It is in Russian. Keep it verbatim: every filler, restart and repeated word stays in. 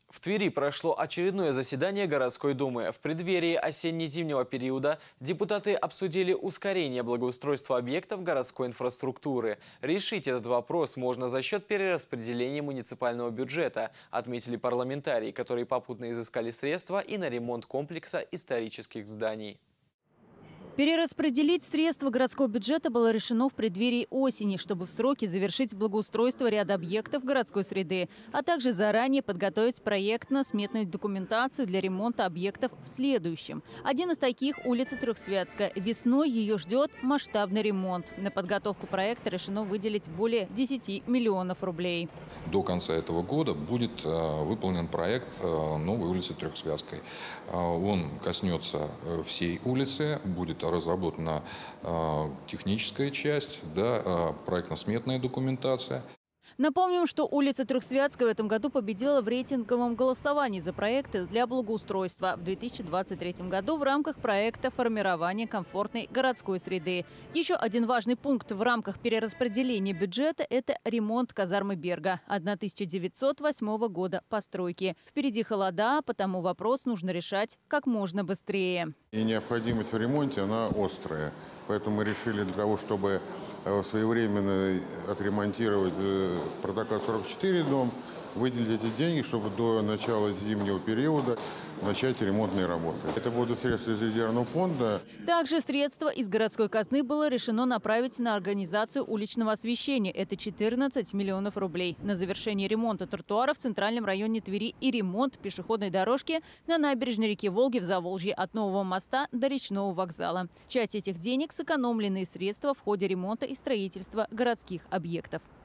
В Твери прошло очередное заседание городской думы. В преддверии осенне-зимнего периода депутаты обсудили ускорение благоустройства объектов городской инфраструктуры. Решить этот вопрос можно за счет перераспределения муниципального бюджета, отметили парламентарии, которые попутно изыскали средства и на ремонт комплекса исторических зданий. Перераспределить средства городского бюджета было решено в преддверии осени, чтобы в сроки завершить благоустройство ряда объектов городской среды, а также заранее подготовить проектно-сметную документацию для ремонта объектов в следующем. Один из таких – улица Трехсвятская. Весной ее ждет масштабный ремонт. На подготовку проекта решено выделить более десяти миллионов рублей. До конца этого года будет э, выполнен проект э, новой улицы Трехсвятской. Э, он коснется э, всей улицы, будет разработана э, техническая часть, да, э, проектно-сметная документация. Напомним, что улица Трехсвятская в этом году победила в рейтинговом голосовании за проекты для благоустройства в две тысячи двадцать третьем году в рамках проекта формирования комфортной городской среды. Еще один важный пункт в рамках перераспределения бюджета – это ремонт казармы Берга тысяча девятьсот восьмого года постройки. Впереди холода, потому вопрос нужно решать как можно быстрее. И необходимость в ремонте, она острая. Поэтому мы решили для того, чтобы своевременно отремонтировать Спартака сорок четыре дом, выделить эти деньги, чтобы до начала зимнего периода начать ремонтные работы. Это будут средства из резервного фонда. Также средства из городской казны было решено направить на организацию уличного освещения. Это четырнадцать миллионов рублей. На завершение ремонта тротуара в центральном районе Твери и ремонт пешеходной дорожки на набережной реки Волги в Заволжье от Нового моста до речного вокзала. Часть этих денег – сэкономленные средства в ходе ремонта и строительства городских объектов.